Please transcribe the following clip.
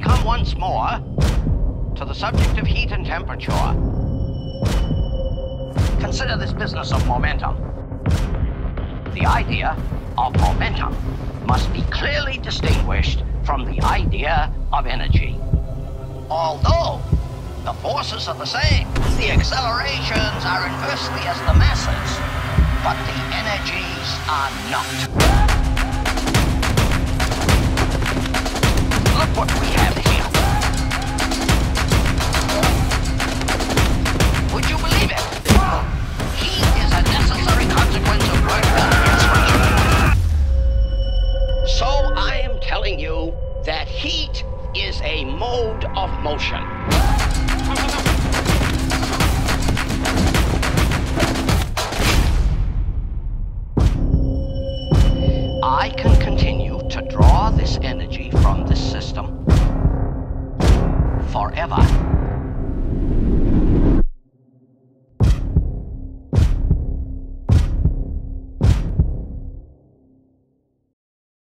come once more to the subject of heat and temperature. Consider this business of momentum. The idea of momentum must be clearly distinguished from the idea of energy. Although the forces are the same, the accelerations are inversely as the masses, but the energies are not. Look what we have here. Would you believe it? Heat is a necessary consequence of work done in friction. So I am telling you that heat is a mode of motion. I can continue to draw this energy from this system forever.